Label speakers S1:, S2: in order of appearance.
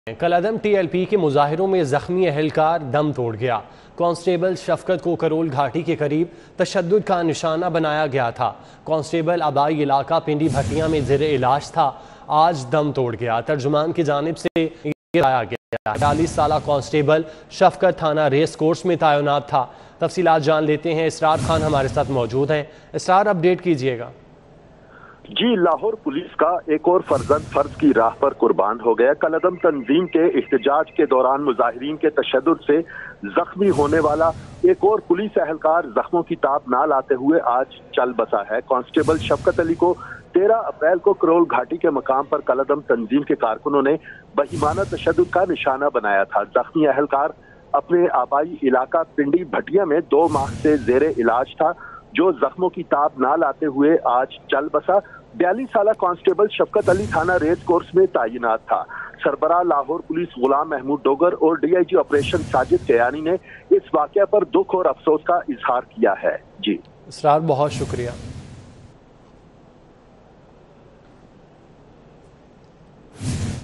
S1: کلعدم T L P کے مظاہروں میں زخمی اہلکار دم توڑ گیا۔ کانسٹیبل شفقت کو کرول گھاٹی کے قریب تشدد کا نشانہ بنایا گیا تھا۔ کانسٹیبل آبائی علاقہ پنڈی بھٹیاں میں زیر علاج تھا، آج دم توڑ گیا۔ ترجمان کی جانب سے یہ بتایا گیا 42 سالہ کانسٹیبل شفقت تھانہ ریس کورس میں تعینات تھا۔ تفصیلات جان لیتے ہیں، اسرار خان ہمارے ساتھ موجود ہیں۔ اسرار، اپڈیٹ کیجیے گا۔
S2: جی، لاہور پولیس کا ایک اور فرزند فرض کی راہ پر قربان ہو گیا۔ کلعدم تنظیم کے احتجاج کے دوران مظاہرین کے تشدد سے زخمی ہونے والا ایک اور پولیس اہلکار زخموں کی تاب نہ لاتے ہوئے آج چل بسا ہے۔ کانسٹیبل شفقت علی کو 13 اپریل کو کرول گھاٹی کے مقام پر کلعدم تنظیم کے کارکنوں نے بہیمانہ تشدد کا نشانہ بنایا تھا۔ زخمی اہلکار اپنے آبائی علاقہ پنڈی بھٹیاں میں 2 ماہ سے زیر علاج تھا، جو زخموں کی تاب نہ لاتے ہوئے آج چل بسا۔ 42 سالہ کانسٹیبل شفقت علی تھانہ ریس کورس میں تعینات تھا۔ سربراہ لاہور پولیس غلام محمود ڈوگر اور D I G operation Sajid Kiani نے اس واقعہ پر دکھ اور افسوس کا اظہار کیا ہے۔ جی
S1: اسرار، بہت شکریہ۔